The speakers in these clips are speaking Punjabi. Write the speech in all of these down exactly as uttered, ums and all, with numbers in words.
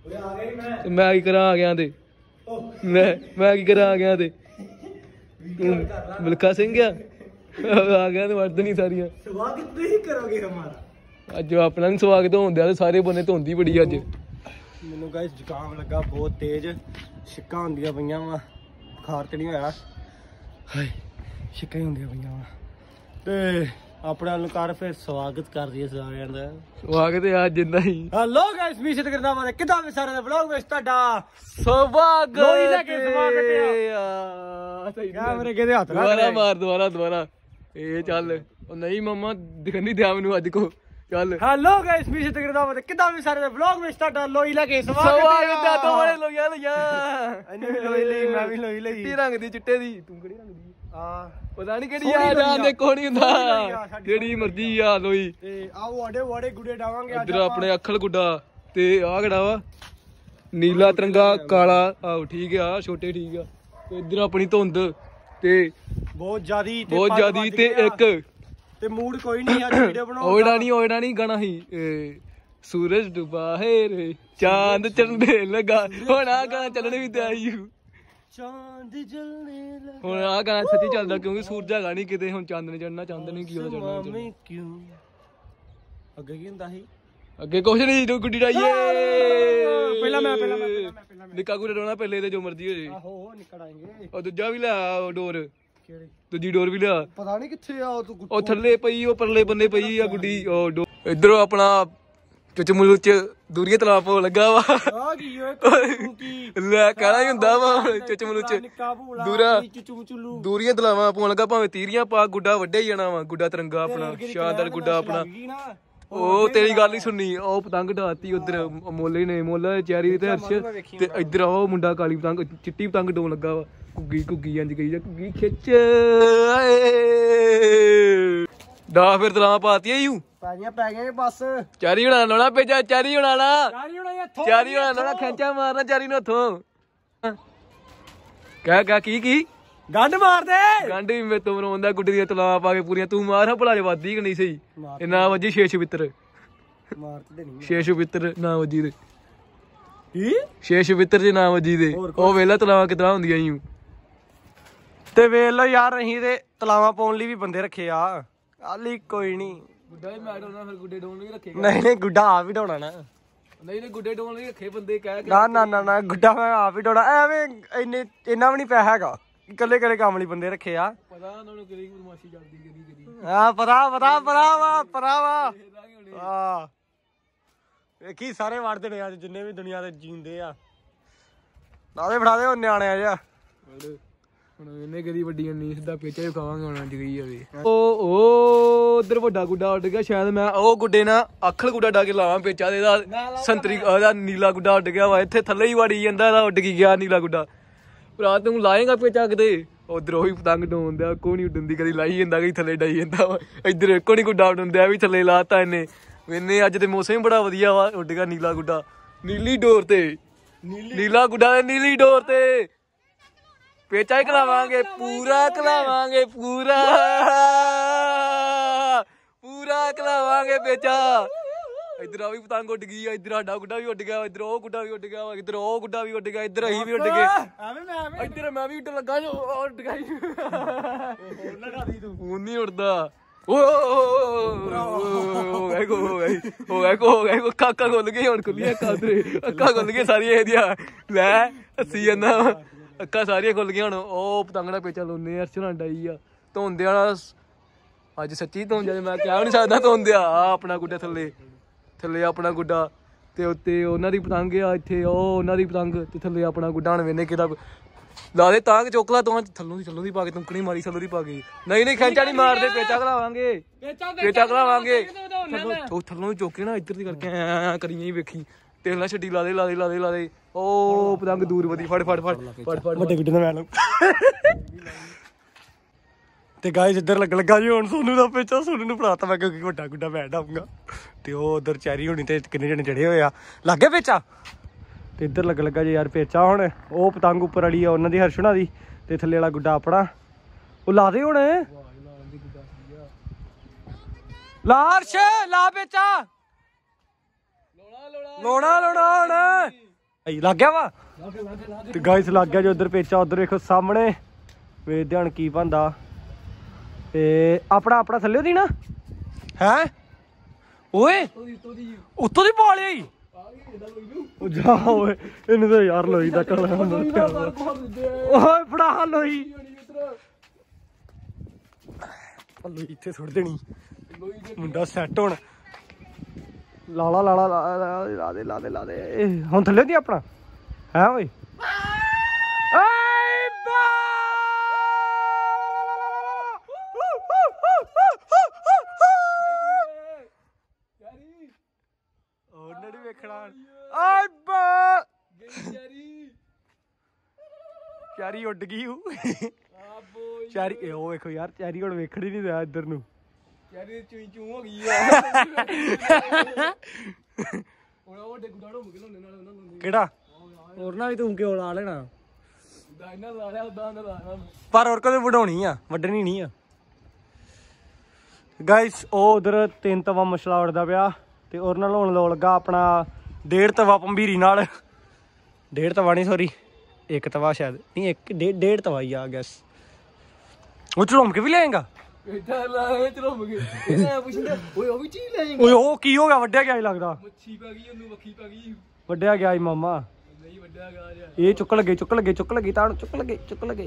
मैं की करा आ गया ते मैं मैं की करा आ गया ते मिल्खा सिंह क्या आ गया तो मर्द नहीं सारिया स्वागत नहीं करोगे हमारा अज अपना भी स्वागत होंदे सारे बने धोंदी बड़ी अज मैनू गाइस जुकाम लगा बहुत तेज छिक्कां होंदियां पईयां वा बुखार ते नहीं होया हाय छिक्कां ही होंदियां पईयां वा ते अपने वाल कर फिर स्वागत कर दिए सारियां दा स्वागत है आज जिंदा ही हेलो गाइस मीशत करना वाले किदा में सारे दे व्लॉग में ਤੁਹਾਡਾ स्वागत लोई लेके स्वागत है क्या मेरे कहदे हाथ ला दोबारा मार दोबारा दोबारा ए चल ओ नहीं मम्मा दिखनी दिया मैनू अज को चल हेलो गाइस मीशत करना वाले किदा में सारे दे व्लॉग में ਤੁਹਾਡਾ लोई लेके स्वागत स्वागत है तो बड़े लोइया लोइया अन्ने भी लोई ਲਈ मैं भी लोई ਲਈ चिट्टी रंग दी चिट्टे दी तू किहड़ी रंग दी हां पता नहीं किहड़ी आ जान दे कोणी हुंदा जेड़ी मर्जी आ लोई ते आओ वाडे वाडे गुडे डावांगे इधर अपने अखल गुड्डा ते आ किहड़ा वा नीला तिरंगा काला आओ ठीक है छोटे ठीक है ते इधर अपनी धुंध ते बहुत ज्यादा बहुत ज्यादा ते एक ते मूड कोई नहीं आज वीडियो बनाओ ओड़ा नहीं ओड़ा नहीं गाना ही सूरज डूबा है रे चांद चढ़ने लगा हुण आ गाना चलने भी ते आई चांद जलने लगा हुण आ गाना सच्ची चलदा क्योंकि सूरज हैगा नहीं किते हुण चांद ने चढ़ना चांद ने की होना चढ़ना मैं क्यों अगे की हुंदा ही अगे कुछ नहीं जो गुड्डी डाइए पहला मैं पहला मैं पहला मैं निक्का गुड्डा डोना पहले ते जो मर्जी हो जे आहो निकल आएंगे और दूजा भी ले आ डोर केड़े दूजी डोर भी लिया पता नहीं किथे आ तू ओ थल्ले पई ओ परले बन्ने पई आ गुड्डी ओ डो इधरों अपना चचमुलू च दूरिया तलाब पो लगा वा आ की की ले कहना ही हुंदा वा चचमुलू च दूरा चुचुचुलू दूरिया तलावां पोन लगा भावें तीरियां पा गुड्डा वड्डे ही जाना वा गुड्डा तिरंगा अपना शानदार गुड्डा अपना ओ तेरी गल ही सुननी ओ पतंग डाती उधर मोले ने मोला चैरी ते हर्ष ते इधर ओ मुंडा काली पतंग चिट्टी पतंग डोन लगा वा घुग्गी घुग्गी इंज गई घुग्गी खिच डा फिर तलावां पाती यू पैगियां पै गए बस चारी बना लाना भेजा चारी बना ला चारी होना इथों चारी बना लाना खेचा मारना चारी नु हथों कह कह की की गंड मार दे गंड भी मैं तो मरवांदा गुड्डी दी तलावां पा के पूरियां तू मार भला जवादी कि नहीं सही ए ना वजी छे छबित्र मार ते देनी छे छबित्र ना वजी दे की छे छबित्र जे ना वजी दे ओ वेला तलावां कितना हुंदियां यूं ते वेख लो यार अहीं ते तलावां पाउण लई भी बंदे रखे आ आली कोई नहीं गुड्डा ही मैं डोना फिर गुड्डे डोन नहीं रखे नहीं नहीं गुड्डा आप ही ढोना ना नहीं नहीं गुड्डे डोन नहीं रखे बंदे कह के ना ना ना ना गुड्डा मैं आप ही ढोना एवें इन्ने इन्ना भी नहीं पैसा हैगा कल्ले कल्ले काम ਲਈ ਬੰਦੇ ਰੱਖੇ ਆ ਪਤਾ ਉਹਨਾਂ ਨੂੰ ਕਿਹੜੀ ਬਦਮਾਸ਼ੀ ਕਰਦੀ ਕਦੀ ਕਦੀ ਆ ਪਤਾ ਪਤਾ ਪਤਾ ਵਾ ਪਤਾ ਵਾ ਆ ਵੇਖੀ ਸਾਰੇ ਵੜਦੇ ਨੇ ਅੱਜ ਜਿੰਨੇ ਵੀ ਦੁਨੀਆ ਤੇ ਜੀਂਦੇ ਆ ਨਾਲੇ ਫੜਾ ਦੇ ਉਹ ਨਿਆਣੇ ਆ ਜਾ ਹੁਣ ਇਹਨੇ ਕਦੀ ਵੱਡੀਆਂ ਨਹੀਂ ਸਿੱਧਾ ਪੇਚਾ ਹੀ ਖਾਵਾਂਗੇ ਹੁਣ ਅੱਜ ਗਈ ਜਾਵੇ ਓ ਓ ਉਧਰ ਵੱਡਾ ਗੁੱਡਾ ਉੱਡ ਗਿਆ ਸ਼ਾਇਦ ਮੈਂ ਉਹ ਗੁੱਡੇ ਨਾਲ ਅਖਲ ਗੁੱਡਾ ਡਾ ਕੇ ਲਾਵਾਂ ਪੇਚਾ ਦੇ ਇਹਦਾ ਸੰਤਰੀ ਉਹਦਾ ਨੀਲਾ ਗੁੱਡਾ ਉੱਡ ਗਿਆ ਵਾ ਇੱਥੇ ਥੱਲੇ ਹੀ ਵੜੀ ਜਾਂਦਾ ਇਹਦਾ ਉੱਡ ਕੀ ਗਿਆ ਨੀਲਾ ਗੁੱਡਾ ਭਰਾ ਤੂੰ ਲਾਏਗਾ ਪੇਚਾ ਕਿਤੇ ਉਧਰ ਉਹੀ ਪਤੰਗ ਡੋਂਦਾ ਕੋ ਨਹੀਂ ਉੱਡਣ ਦੀ ਕਦੀ ਲਾਈ ਜਾਂਦਾ ਕਦੀ ਥੱਲੇ ਡਾਈ ਜਾਂਦਾ ਵਾ ਇੱਧਰ ਕੋ ਨਹੀਂ ਗੁੱਡਾ ਉੱਡਦਾ ਵੀ ਥੱਲੇ ਲਾਤਾ ਇਹਨੇ ਇਹਨੇ ਅੱਜ ਤੇ ਮੌਸਮ ਵੀ ਬੜਾ ਵਧੀਆ ਵਾ ਉੱਡ ਗਿਆ ਨੀਲਾ ਗੁੱਡਾ ਨੀਲੀ ਡੋਰ ਤੇ ਨੀਲਾ ਗੁੱਡਾ ਤੇ ਨੀਲੀ ਡੋਰ ਤੇ ਪੇਚਾ ਹੀ ਖਲਾਵਾਂਗੇ ਪੂਰਾ ਖਲਾਵਾਂਗੇ ਪੂਰਾ ਪੂਰਾ ਖਲਾਵਾਂਗੇ ਪੇਚਾ इधर भी पतंग उड़ गई इधर साडा गुड्डा भी उड़ गया इधर वो गुड्डा भी उड़ गया इधर वो गुड्डा भी उड़ गया इधर अहीं भी उड़ गए इधर मैं भी उड़ लगा उड़ गई हूं नहीं उड़दा अक्खां खुल गई हुण खुलियां अक्खां अक्खां खुल गई सारियां एहदियां लै हस्सी जाना अक्खां सारियां खुल गई हुण ओ पतंग दा पेचा लाउने अर्श होना डाई आ धोंदे वाला अज सच्ची धोंदे मैं कह नहीं सकदा धोंदे आ अपना गुड्डा थल्ले थल्ले अपना गुड्डा ते उत्ते उन्हां दी पतंग आ इत्थे ओ उन्हां दी पतंग ते थल्ले अपना गुड्डा हण वेने किदा ला दे तां चोकला तो थल्लों दी थल्लों दी पा के तुंकणी मारी थल्लों दी पा के नहीं नहीं खेचा नहीं मार दे पेचा खलावांगे पेचा खलावांगे ओ थल्लों चोके ना इधर दी करके ऐ करियां ही वेखी तेला छड्डी ला दे ला दे ला दे ला दे ओ पतंग दूर वधी फड़ फड़ फड़ फड़ फड़ ਵੱਡੇ ਗੁੱਡੇ ਦਾ ਮੈਂ ਤੇ ਗਾਇਸ ਇੱਧਰ ਲੱਗ ਲੱਗਾ ਜੀ ਹੁਣ ਸੋਨੂ ਦਾ ਪੇਚਾ ਸੋਨੂ ਨੂੰ ਫੜਾਤਾ ਮੈਂ ਕਿਉਂਕਿ ਵੱਡਾ ਗੁੱਡਾ ਮੈਂ ਡਾਉਂਗਾ ਤੇ ਉਹ ਉਧਰ ਚੈਰੀ ਹੋਣੀ ਤੇ ਕਿੰਨੇ ਜਣੇ ਚੜੇ ਹੋਏ ਆ ਲੱਗ ਗਿਆ ਪੇਚਾ ਤੇ ਇੱਧਰ ਲੱਗ ਲੱਗਾ ਜੀ ਯਾਰ ਪੇਚਾ ਹੁਣ ਉਹ ਪਤੰਗ ਉੱਪਰ ਵਾਲੀ ਆ ਉਹਨਾਂ ਦੀ ਹਰਸ਼ਣਾ ਦੀ ਤੇ ਥੱਲੇ ਵਾਲਾ ਗੁੱਡਾ ਆਪਣਾ ਉਹ ਲਾ ਦੇ ਹੁਣ ਲਾ ਅਰਸ਼ ਲਾ ਪੇਚਾ ਲੋਣਾ ਲੋਣਾ ਹੁਣ ਲੱਗ ਗਿਆ ਵਾ ਤੇ ਗਾਇਸ ਲੱਗ ਗਿਆ ਜੋ ਉਧਰ ਪੇਚਾ ਉਧਰ ਵੇਖੋ ਸਾਹਮਣੇ ਵੇਖਦੇ ਹਣ ਕੀ ਬਣਦਾ ਤੇ ਆਪਣਾ ਆਪਣਾ ਥੱਲੇ ਦੀ ਨਾ ਹੈ ਓਏ ਉੱਤੋਂ ਦੀ ਪਾ ਲਿਆ ਈ ਉਹ ਜਾ ਓਏ ਇਹਨੂੰ ਤਾਂ ਯਾਰ ਲੋਈ ਦਾ ਕਲਾ ਓਏ ਫੜਾ ਲੋਈ ਲੋਈ ਇੱਥੇ ਸੁੱਟ ਦੇਣੀ ਮੁੰਡਾ ਸੈੱਟ ਹੋਣ ਲਾਲਾ ਲਾਲਾ ਲਾ ਦੇ ਲਾ ਦੇ ਲਾ ਦੇ ਹੁਣ ਥੱਲੇ ਦੀ ਆਪਣਾ ਹੈ ਓਏ ਉਹਨੇ ਨੀ ਵੇਖਣਾ ਆਏ ਬਾ ਚਾਰੀ ਉੱਡ ਗਈ ਉਹ ਚਾਰੀ ਉਹ ਵੇਖੋ ਯਾਰ ਚਾਰੀ ਹੁਣ ਵੇਖਣ ਹੀ ਨਹੀਂ ਰਿਹਾ ਇੱਧਰ ਨੂੰ ਚਾਰੀ ਚੂਈ ਚੂ ਹੋ ਗਈ ਆ ਹੁਣ ਉਹ ਡੇ ਗੁੱਡਾ ਢੋਮ ਕੇ ਲਾਉਂਦੇ ਨਾਲ ਉਹਨਾਂ ਨੂੰ ਕਿਹੜਾ ਹੋਰ ਨਾ ਵੀ ਤੂੰ ਕਿਉਂ ਲਾ ਲੈਣਾ ਉਦਾਂ ਇਹਨਾਂ ਲਾ ਲਿਆ ਉਦਾਂ ਨਾ ਲਾ ਪਰ ਹੋਰ ਕਦੇ ਵਡਾਉਣੀ ਆ ਵੱਢਣੀ ਨਹੀਂ ਆ ਗਾਇਸ ਉਹ ਉਧਰ ਤਿੰਨ ਤਵਾ ਮਸਲਾ ਉੜਦਾ ਪਿਆ ਤੇ ਉਹਦੇ ਨਾਲ ਹੋਣ ਲੋ ਲੱਗਾ ਆਪਣਾ ਡੇਢ ਤਵਾ ਪੰਬੀਰੀ ਨਾਲ ਡੇਢ ਤਵਾ ਨਹੀਂ ਸੋਰੀ ਇੱਕ ਤਵਾ ਸ਼ਾਇਦ ਨਹੀਂ ਇੱਕ ਡੇਢ ਤਵਾ ਹੀ ਆ ਗੈਸ ਉਹ ਚੜੋਮ ਕੇ ਵੀ ਲਿਆਏਗਾ ਓਏ ਉਹ ਕੀ ਹੋ ਗਿਆ ਵੱਢਿਆ ਗਿਆ ਲੱਗਦਾ ਮੱਛੀ ਪੈ ਗਈ ਉਹਨੂੰ ਵੱਖੀ ਪੈ ਗਈ ਵੱਢਿਆ ਗਿਆ ਮਾਮਾ ਨਹੀਂ ਵੱਢਿਆ ਗਿਆ ਇਹ ਚੁੱਕ ਲਗੇ ਚੁੱਕ ਲਗੇ ਚੁੱਕ ਲਗੇ ਤਾਂ ਚੁੱਕ ਲਗੇ ਚੁੱਕ ਲਗੇ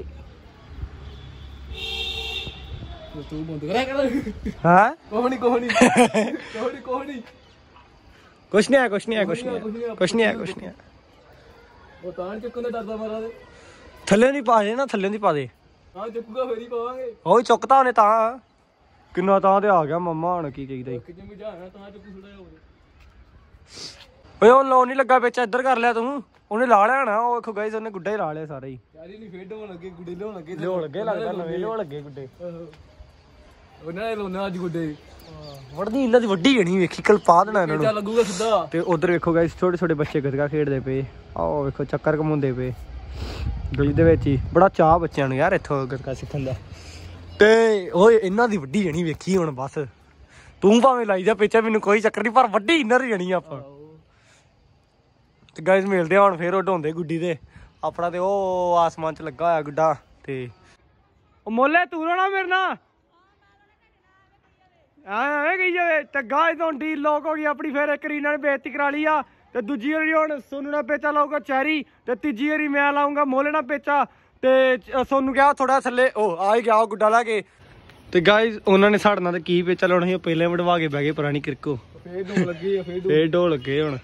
ਤੂੰ ਬੰਦ ਕਰਾ ਹਾਂ ਕੋਹਣੀ ਕੋਹਣੀ ਕੋਹਣੀ ਕੋਹਣੀ ਕੁਛ ਨਹੀਂ ਆ ਕੁਛ ਨਹੀਂ ਆ ਕੁਛ ਨਹੀਂ ਕੁਛ ਨਹੀਂ ਆ ਕੁਛ ਨਹੀਂ ਉਹ ਤਾਂ ਚੁੱਕਣ ਦਾ ਡਰਦਾ ਮਾਰਾ ਦੇ ਥੱਲੇ ਨਹੀਂ ਪਾ ਦੇ ਨਾ ਥੱਲੇ ਨਹੀਂ ਪਾ ਦੇ ਹਾਂ ਚੁੱਕੂਗਾ ਫੇਰ ਹੀ ਪਾਵਾਂਗੇ ਉਹ ਚੁੱਕਤਾ ਉਹਨੇ ਤਾਂ ਕਿੰਨਾ ਤਾਂ ਤੇ ਆ ਗਿਆ ਮੰਮਾ ਹੁਣ ਕੀ ਚਾਹੀਦਾ ਈ ਓਏ ਉਹ ਲੋ ਨਹੀਂ ਲੱਗਾ ਵਿੱਚ ਇੱਧਰ ਕਰ ਲਿਆ ਤੂੰ ਉਹਨੇ ਲਾ ਲਿਆ ਨਾ ਉਹ ਵੇਖੋ ਗਾਇਸ ਉਹਨੇ ਗੁੱਡਾ ਹੀ ਲਾ ਲਿਆ ਸਾਰਾ ਹੀ ਯਾਰੀ ਨਹੀਂ ਫੇਡ ਹੋਣ ਲੱਗੇ ਗੁੱਡੇ ਲਿਆਉਣ ਲੱਗੇ ਲਿਆਉਣ ਲੱਗੇ ਲੱਗਦਾ ਨਵੇਂ ਲਿਆਉਣ ਲੱਗੇ ਗੁੱਡੇ ਉਹਨਾਂ ਨੇ ਲਾਉਣਾ ਅੱਜ ਗੁੱਡੇ ਵੜਦੀ ਇਹਨਾਂ ਦੀ ਵੱਡੀ ਜਣੀ ਵੇਖੀ ਕੱਲ ਪਾ ਦੇਣਾ ਇਹਨਾਂ ਨੂੰ ਲੱਗੂਗਾ ਸਿੱਧਾ ਤੇ ਉਧਰ ਵੇਖੋ ਗਾਇਸ ਛੋਟੇ ਛੋਟੇ ਬੱਚੇ ਗੱਤਕਾ ਖੇਡਦੇ ਪਏ ਆਹ ਵੇਖੋ ਚੱਕਰ ਘਮਾਉਂਦੇ ਪਏ ਗਲੀ ਦੇ ਵਿੱਚ ਹੀ ਬੜਾ ਚਾਹ ਬੱਚਿਆਂ ਨੂੰ ਯਾਰ ਇੱਥੋਂ ਗੱਤਕਾ ਸਿੱਖਣ ਦਾ ਤੇ ਓਏ ਇਹਨਾਂ ਦੀ ਵੱਡੀ ਜਣੀ ਵੇਖੀ ਹੁਣ ਬਸ ਤੂੰ ਭਾਵੇਂ ਲਾਈ ਜਾ ਪਿੱਛੇ ਮੈਨੂੰ ਕੋਈ ਚੱਕਰ ਨਹੀਂ ਪਰ ਵੱਡੀ ਇਹਨਾਂ ਦੀ ਜਣੀ ਆਪਾਂ ਤੇ ਗਾਇਸ ਮਿਲਦੇ ਹੁਣ ਫੇਰ ਉਹ ਢੋਂਦੇ ਗੁੱਡੀ ਤੇ ਆਪਣਾ ਤੇ ਉਹ ਆਸਮਾਨ ਚ ਲੱਗਾ ਹੋਇਆ ਗੁੱਡਾ ਤੇ ਉਹ ਮੋਲੇ ਤੂੰ ਰੋਣਾ ਮੇਰੇ ਨਾਲ ਐਵੇਂ ਕਹੀ ਜਾਵੇ ਤੇ ਗਾਇਸ ਹੁਣ ਡੀਲ ਲੋਕ ਹੋ ਗਈ ਆਪਣੀ ਫੇਰ ਇੱਕ ਰੀਨਾ ਨੇ ਬੇਇੱਜ਼ਤੀ ਕਰਾ ਲਈ ਆ ਤੇ ਦੂਜੀ ਵਾਰੀ ਹੁਣ ਸੋਨੂ ਨਾਲ ਪੇਚਾ ਲਾਊਗਾ ਚੈਰੀ ਤੇ ਤੀਜੀ ਵਾਰੀ ਮੈਂ ਲਾਊਂਗਾ ਮੋਲੇ ਨਾਲ ਪੇਚਾ ਤੇ ਸੋਨੂ ਕਿਹਾ ਥੋੜਾ ਥੱਲੇ ਉਹ ਆ ਹੀ ਗਿਆ ਉਹ ਗੁੱਡਾ ਲਾ ਕੇ ਤੇ ਗਾਇਸ ਉਹਨਾਂ ਨੇ ਸਾਡੇ ਨਾਲ ਤੇ ਕੀ ਪੇਚਾ ਲਾਉਣਾ ਸੀ ਪਹਿਲੇ ਵਡਵਾ ਕੇ ਬਹਿ ਗਏ ਪੁਰਾਣੀ ਕਿਰਕੋ ਫੇਰ ਢੋ ਲੱਗੇ ਫੇਰ ਢੋ ਲੱਗੇ ਹੁਣ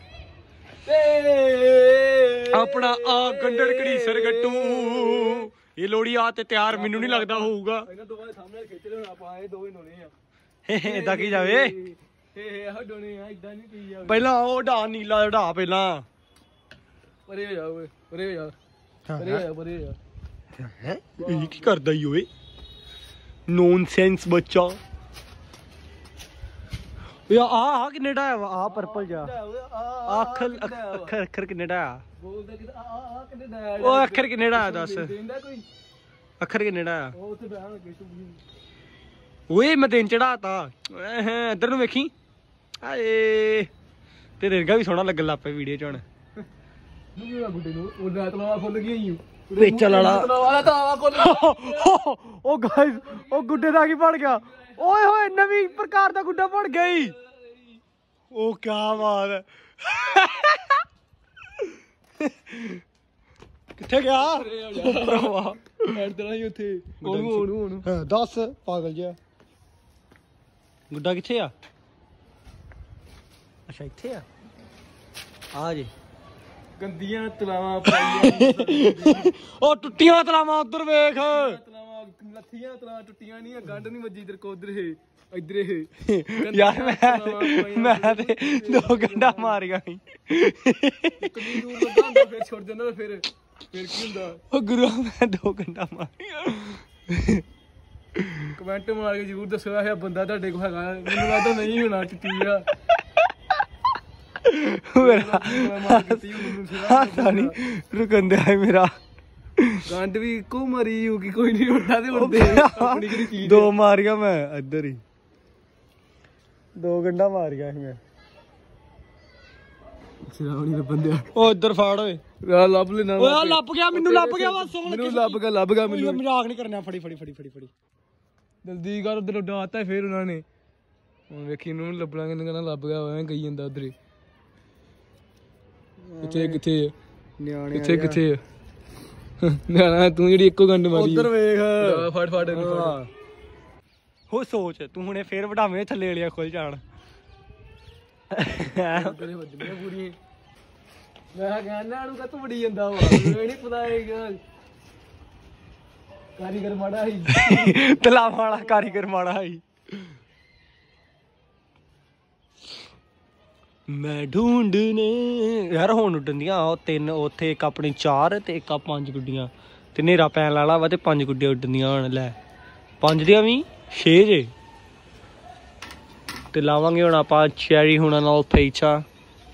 ਆਪਣਾ ਆ ਗੰਡੜ ਘੜੀਸਰ ਗੱਟੂ ਇਹ ਲੋੜੀ ਆ ਤੇ ਤਿਆਰ ਮੈਨੂੰ ਨਹੀਂ ਲੱਗਦਾ ਹੋਊਗਾ ਇਹਨਾਂ ਦੋਵਾਂ ਦੇ ਸਾਹਮਣੇ ਖਿੱਚ ਲੈਣਾ ਆਪਾਂ ਇਹ ਦੋਵੇਂ ਨੋਣੇ ਆ ਏਦਾਂ ਕੀ ਜਾਵੇ ਇਹ ਡੋਣੇ ਆ ਇਦਾਂ ਨਹੀਂ ਕੀ ਜਾਵੇ ਪਹਿਲਾਂ ਉਹ ਢਾ ਨੀਲਾ ਢਾ ਪਹਿਲਾਂ ਪਰੇ ਹੋ ਜਾ ਓਏ ਪਰੇ ਹੋ ਜਾ ਪਰੇ ਹੋ ਜਾ ਪਰੇ ਹੋ ਜਾ ਇਹ ਕੀ ਕਰਦਾ ਈ ਓਏ ਨੌਨਸੈਂਸ ਬੱਚਾ ਯਾ ਆ ਆ ਕਿੰਨੇ ਢਾਇਆ ਵਾ ਆ ਪਰਪਲ ਜਾ ਅੱਖਰ ਅੱਖਰ ਅੱਖਰ ਕਿੰਨੇ ਢਾਇਆ ਬੋਲਦਾ ਕਿ ਆ ਆ ਕਿੰਨੇ ਢਾਇਆ ਉਹ ਅੱਖਰ ਕਿੰਨੇ ਢਾਇਆ ਦੱਸ ਅੱਖਰ ਕਿੰਨੇ ਢਾਇਆ ਉਹ ਉੱਥੇ ਬਹਿਣ ਲੱਗੇ ਓਏ ਮੈਂ ਦਿਨ ਚੜਾਤਾ ਇੱਧਰ ਨੂੰ ਵੇਖੀ ਆਏ ਤੇ ਰੇਗਾ ਵੀ ਸੋਹਣਾ ਲੱਗਣ ਲੱਗ ਪਿਆ ਵੀਡੀਓ ਚ ਹੁਣ ਗੁੱਡੇ ਨੂੰ ਉਹ ਰਾਤ ਲਾਵਾ ਖੁੱਲ ਗਈ ਈ ਪੇਚਾ ਲਾਲਾ ਉਹ ਗਾਇਸ ਉਹ ਗੁੱਡੇ ਦਾ ਕੀ ਬਣ ਗਿਆ ਓਏ ਹੋਏ ਨਵੀਂ ਪ੍ਰਕਾਰ ਦਾ ਗੁੱਡਾ ਬਣ ਗਿਆ ਈ ਉਹ ਕਿਆ ਬਾਤ ਹੈ ਕਿੱਥੇ ਗਿਆ ਭਰਾਵਾ ਐਡਰਾ ਹੀ ਉੱਥੇ ਉਹਨੂੰ ਉਹਨੂੰ ਉਹਨੂੰ ਦੱਸ ਪਾਗਲ ਜਿਹਾ ਗੁੱਡਾ ਕਿੱਥੇ ਆ ਅੱਛਾ ਇੱਥੇ ਆ ਆ ਜੀ ਗੰਦੀਆਂ ਤਲਾਵਾਂ ਪਾਈਆਂ ਉਹ ਟੁੱਟੀਆਂ ਤਲਾਵਾਂ ਉਧਰ ਵੇਖ ਤਲਾਵਾਂ ਲੱਥੀਆਂ ਤਲਾਵਾਂ ਟੁੱਟੀਆਂ ਨਹੀਂ ਗੰਢ ਨਹੀਂ ਵੱਜੀ ਇਧਰ ਕੋ ਉਧਰ ਇਹ ਇਧਰ ਇਹ ਯਾਰ ਮੈਂ ਮੈਂ ਤੇ ਦੋ ਗੰਢਾਂ ਮਾਰੀਆਂ ਸੀ ਕਿੰਨੀ ਦੂਰ ਲੱਗਾ ਹੁੰਦਾ ਫਿਰ ਛੱਡ ਦਿੰਦਾ ਫਿਰ ਫਿਰ ਕੀ ਹੁੰਦਾ ਉਹ ਗੁਰੂ ਮੈਂ ਦੋ ਗੰਢਾਂ ਮਾਰੀਆਂ ਕਮੈਂਟ ਮਾਰ ਕੇ ਜ਼ਰੂਰ ਦੱਸਿਓ ਇਹ ਬੰਦਾ ਤੁਹਾਡੇ ਕੋਲ ਹੈਗਾ ਮੈਨੂੰ ਲੱਗਦਾ ਨਹੀਂ ਹੋਣਾ ਚਿੱਟੀ ਆ ਮੇਰਾ ਰੁਕੰਦੇ ਆ ਮੇਰਾ ਗੰਢ ਵੀ ਇੱਕੋ ਮਾਰੀ ਹੋਊਗੀ ਕੋਈ ਨਹੀਂ ਉੱਡਾ ਤੇ ਉੱਡਦੇ ਆਪਣੀ ਕਿਹੜੀ ਚੀਜ਼ ਦੋ ਮਾਰੀਆਂ ਮੈਂ ਇੱਧਰ ਹੀ ਦੋ ਗੰਢਾਂ ਮਾਰੀਆਂ ਸੀ ਮੈਂ ਸਿਰਾ ਨਹੀਂ ਲੱਭਣ ਦਿਆ ਉਹ ਇੱਧਰ ਫਾੜ ਓਏ ਆ ਲੱਭ ਲੈਣਾ ਓਏ ਆ ਲੱਭ ਗਿਆ ਮੈਨੂੰ ਲੱਭ ਗਿਆ ਬਸ ਮੈਨੂੰ ਲੱਭ ਗਿਆ ਲੱਭ ਗਿਆ ਮੈਨੂੰ ਮਜ਼ਾਕ ਨਹੀਂ ਕਰਨਾ ਫੜੀ ਫੜੀ ਫੜੀ ਫੜੀ ਫੜੀ ਜਲਦੀ ਕਰ ਉਧਰ ਡਾਤਾ ਫੇਰ ਉਹਨਾਂ ਨੇ ਹੁਣ ਵੇਖੀ ਇਹਨੂੰ ਲੱਭਣਾ ਕਿੰਨੇ ਕਹਿੰਦਾ ਲੱਭ ਗਿਆ ਐਵੇਂ ਕਹੀ ਜਾਂਦਾ ਉਧਰ ਕਿੱਥੇ ਕਿੱਥੇ ਨਿਆਣੇ ਕਿੱਥੇ ਕਿੱਥੇ ਨਿਆਣਾ ਤੂੰ ਜਿਹੜੀ ਇੱਕੋ ਗੰਡ ਮਾਰੀ ਉਧਰ ਵੇਖ ਫੜ ਫੜ ਹੋ ਸੋਚ ਤੂੰ ਹੁਣੇ ਫੇਰ ਵਡਾਵੇਂ ਥੱਲੇ ਵਾਲੀਆਂ ਖੁੱਲ ਜਾਣ ਤੇਰੇ ਵੱਜਣੀਆਂ ਪੂਰੀਆਂ ਮੈਂ ਕਹਿੰਦਾ ਇਹਨੂੰ ਕੱਤ ਵੜੀ ਜਾਂਦਾ ਵਾ ਇਹ ਨਹੀਂ ਪਤਾ ਇਹ ਕਾਰੀਗਰ ਮਾੜਾ ਸੀ ਤਲਾਵਾਂ ਵਾਲਾ ਕਾਰੀਗਰ ਮਾੜਾ ਸੀ ਮੈਂ ਢੂੰਡਨੇ ਯਾਰ ਹੁਣ ਉੱਡਦੀਆਂ ਉਹ ਤਿੰਨ ਉੱਥੇ ਇੱਕ ਆਪਣੀ ਚਾਰ ਤੇ ਇੱਕ ਆ ਪੰਜ ਗੁੱਡੀਆਂ ਤੇ ਹਨੇਰਾ ਪੈਣ ਵਾਲਾ ਵਾ ਤੇ ਪੰਜ ਗੁੱਡੀਆਂ ਉੱਡਦੀਆਂ ਹੁਣ ਲੈ ਪੰਜ ਦੀਆਂ ਵੀ ਛੇ ਜੇ ਤੇ ਲਾਵਾਂਗੇ ਹੁਣ ਆਪਾਂ ਚੈਰੀ ਹੁਣਾਂ ਨਾਲ ਪੇਚਾ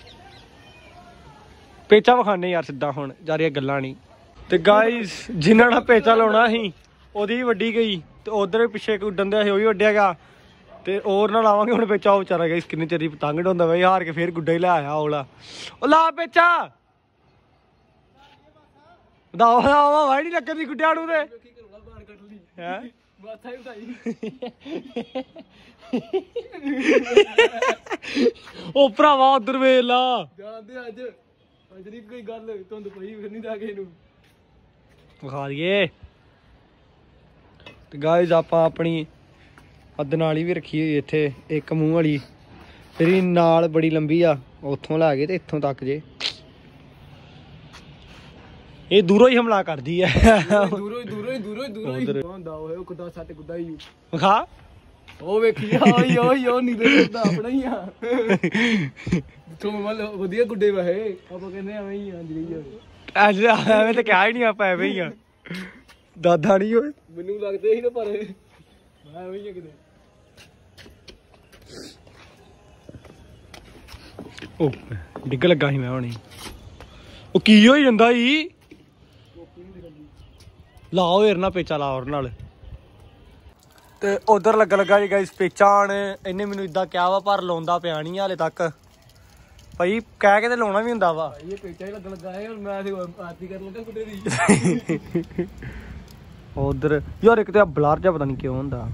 ਪੇਚਾ ਵਿਖਾਣੇ ਯਾਰ ਸਿੱਧਾ ਹੁਣ ਜਾਰੀਆਂ ਗੱਲਾਂ ਨਹੀਂ ਤੇ ਗਾਇਸ ਜਿਨ੍ਹਾਂ ਨਾਲ ਪੇਚਾ ਲਾਉਣਾ ਸੀ ਉਹਦੀ ਵੱਡੀ ਗਈ ਤੇ ਉਧਰ ਪਿੱਛੇ ਇੱਕ ਉੱਡਣ ਦਿਆ ਸੀ ਉਹ ਵੀ ਵੱਡਿਆ ਗਿਆ ਤੇ ਹੋਰ ਨਾਲ ਲਾਵਾਂਗੇ ਹੁਣ ਪੇਚਾ ਉਹ ਵਿਚਾਰਾ ਗਾਇਸ ਕਿੰਨੇ ਚਿਰ ਪਤੰਗ ਢਾਉਂਦਾ ਬਈ ਹਾਰ ਕੇ ਫੇਰ ਗੁੱਡਾ ਹੀ ਲੈ ਆਇਆ ਔਲਾ ਉਹ ਲਾ ਪੇਚਾ ਦਾ ਉਹ ਵਾਈ ਨਹੀਂ ਲੱਗਦੀ ਗੁੱਡਿਆਂ ਨੂੰ ਤੇ ਹੈ ਮਾਥਾ ਹੀ ਉਠਾਈ ਉਹ ਭਰਾਵਾ ਉਧਰ ਵੇਖ ਲਾ ਜਾਂਦੇ ਅੱਜ ਅੱਜ ਨਹੀਂ ਕੋਈ ਗੱਲ ਧੁੰਦ ਪਈ ਫਿਰ ਨਹੀਂ ਜਾ ਕੇ ਇਹਨੂੰ ਵਿਖਾ ਦਈਏ ਤੇ ਗਾਇਜ਼ ਆਪਾਂ ਆਪਣੀ ਅੱਧ ਨਾਲੀ ਵੀ ਰੱਖੀ ਹੋਈ ਇੱਥੇ ਇੱਕ ਮੂੰਹ ਵਾਲੀ ਤੇਰੀ ਨਾਲ ਬੜੀ ਲੰਬੀ ਆ ਉੱਥੋਂ ਲੈ ਕੇ ਤੇ ਇੱਥੋਂ ਤੱਕ ਜੇ ਇਹ ਦੂਰੋਂ ਹੀ ਹਮਲਾ ਕਰਦੀ ਐ ਦੂਰੋਂ ਹੀ ਦੂਰੋਂ ਹੀ ਦੂਰੋਂ ਹੀ ਦੂਰੋਂ ਹੀ ਹੁੰਦਾ ਉਹ ਗੁੱਡਾ ਸੱਟ ਗੁੱਡਾ ਹੀ ਵਿਖਾ ਉਹ ਵੇਖੀ ਓਏ ਓਏ ਉਹ ਨਹੀਂ ਦੇਖਦਾ ਆਪਣਾ ਹੀ ਆ ਤੂੰ ਮਲ ਵਧੀਆ ਗੁੱਡੇ ਵਹੇ ਆਪਾਂ ਕਹਿੰਦੇ ਐਵੇਂ ਹੀ ਆ ਜਿਹੜੀ ਅੱਜ ਐਵੇਂ ਤਾਂ ਕਿਹਾ ਹੀ ਨਹੀਂ ਆਪਾਂ ਐਵੇਂ ਹੀ ਆ ਦਾਦਾ ਨਹੀਂ ਓਏ ਮੈਨੂੰ ਲੱਗਦੇ ਸੀ ਨਾ ਪਰ ਮੈਂ ਐਵੇਂ ਹੀ ਆ ਕਿਤੇ ਉਹ ਡਿੱਗ ਲੱਗਾ ਸੀ ਮੈਂ ਹੁਣੀ ਉਹ ਕੀ ਹੋਈ ਜਾਂਦਾ ਈ ਲਾਓ ਯਾਰ ਨਾ ਪੇਚਾ ਲਾ ਹੋਰ ਨਾਲ ਤੇ ਉਧਰ ਲੱਗਾ ਲੱਗਾ ਜੀ ਗਾਇਸ ਪੇਚਾ ਆਣ ਇਹਨੇ ਮੈਨੂੰ ਇਦਾਂ ਕਿਹਾ ਵਾ ਪਰ ਲਾਉਂਦਾ ਪਿਆ ਨਹੀਂ ਹਾਲੇ ਤੱਕ ਭਾਈ ਕਹਿ ਕੇ ਤੇ ਲਾਉਣਾ ਵੀ ਹੁੰਦਾ ਵਾ ਇਹ ਪੇਚਾ ਹੀ ਲੱਗ ਲੱਗਾ ਹੈ ਮੈਂ ਤੇ ਆਰਤੀ ਕਰਨ ਲੱਗਾ ਗੁੱਡੇ ਦੀ ਉਧਰ ਯਾਰ ਇੱਕ ਤੇ ਬਲਰ ਜਿਹਾ ਪਤਾ ਨਹੀਂ ਕਿਉਂ ਹੁੰਦਾ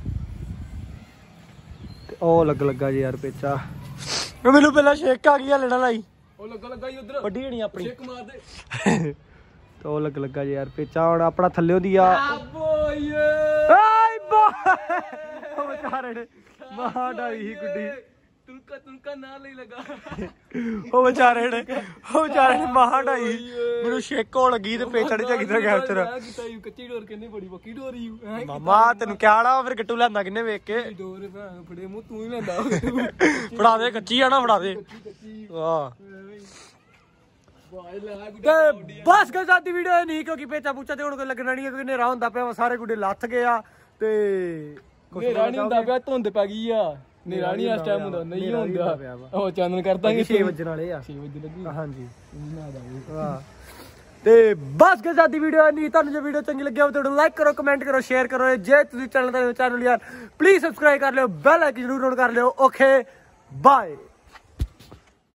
ਤੇ ਉਹ ਲੱਗ ਲੱਗਾ ਜੀ ਯਾਰ ਪੇਚਾ ਮੈਨੂੰ ਪਹਿਲਾਂ ਛੇਕ ਆ ਗਈ ਲੜਨ ਲਈ ਉਹ ਲੱਗਾ ਲੱਗਾ ਜੀ ਉਧਰ ਵੱਡੀ ਹੋਣੀ ਆਪਣੀ ਛੇਕ ਮਾਰ ਦੇ ਤੇ ਉਹ ਲੱਗ ਲੱਗਾ ਜੀ ਯਾਰ ਪੇਚਾ ਹੁਣ ਆਪਣਾ ਥੱਲੇ ਉਹਦੀ ਆ ਬੋਏ ਆਈ ਬੋ ਉਹ ਵਿਚਾਰੇ ਨੇ ਮਾਂ ਡਾਈ ਸੀ ਗੁੱਡੀ ਤੁਲਕਾ ਤੁਲਕਾ ਨਾਲ ਨਹੀਂ ਲੱਗਾ ਉਹ ਵਿਚਾਰੇ ਨੇ ਉਹ ਵਿਚਾਰੇ ਨੇ ਮਾਂ ਡਾਈ ਮੈਨੂੰ ਛੇਕ ਹੋਣ ਲੱਗੀ ਤੇ ਪੇਚਾ ਨੇ ਚੰਗੀ ਤਰ੍ਹਾਂ ਕੈਪਚਰ ਕੀਤਾ ਯੂ ਕੱਚੀ ਡੋਰ ਕਿੰਨੀ ਬੜੀ ਪੱਕੀ ਡੋਰ ਯੂ ਮਾਮਾ ਤੈਨੂੰ ਕਿਹਾ ਨਾ ਫਿਰ ਗੱਟੂ ਲਿਆਂਦਾ ਕਿੰਨੇ ਵੇਖ ਕੇ ਡੋਰ ਫੜੇ ਮੂੰਹ ਤੂੰ ਹੀ ਲੈਂਦਾ ਫੜਾ ਦੇ ਕੱਚੀ ਆ ਨਾ ਫੜਾ ਦੇ ਵਾਹ ਤੇ ਬਸ ਗੱਲ ਸਾਡੀ ਵੀਡੀਓ ਨਹੀਂ ਕਿਉਂਕਿ ਪੇਚਾ ਪੂਚਾ ਤੇ ਹੁਣ ਕੋਈ ਲੱਗਣਾ ਨਹੀਂ ਕਿਉਂਕਿ ਹਨੇਰਾ ਹੁੰਦਾ ਪਿਆ ਸਾਰੇ ਗੁੱਡੇ ਲੱਥ ਗਏ ਆ ਤੇ ਹਨੇਰਾ ਨਹੀਂ ਹੁੰਦਾ ਪਿਆ ਧੁੰਦ ਪੈ ਗਈ ਆ ਹਨੇਰਾ ਨਹੀਂ ਇਸ ਟਾਈਮ ਹੁੰਦਾ ਨਹੀਂ ਹੁੰਦਾ ਉਹ ਚਾਨਣ ਕਰ ਦਾਂਗੇ ਛੇ ਵਜੇ ਵਾਲੇ ਆ ਛੇ ਵਜੇ ਲੱਗੀ ਹਾਂਜੀ ਵਾਹ ਤੇ ਬਸ ਗੱਲ ਸਾਡੀ ਵੀਡੀਓ ਨਹੀਂ ਤੁਹਾਨੂੰ ਜੇ ਵੀਡੀਓ ਚੰਗੀ ਲੱਗੀ ਹੋਵੇ ਤਾਂ ਲਾਈਕ ਕਰੋ ਕਮੈਂਟ ਕਰੋ ਸ਼ੇਅਰ ਕਰੋ ਜੇ ਤੁਸੀਂ ਚੈਨਲ ਤੇ ਚੈਨਲ ਯਾਰ ਪਲੀਜ਼ ਸਬਸਕ੍ਰਾਈਬ ਕਰ ਲਿਓ ਬੈਲ ਆਈਕਨ ਜ਼ਰੂਰ ਔਨ ਕਰ ਲਿਓ ਓਕੇ ਬਾਏ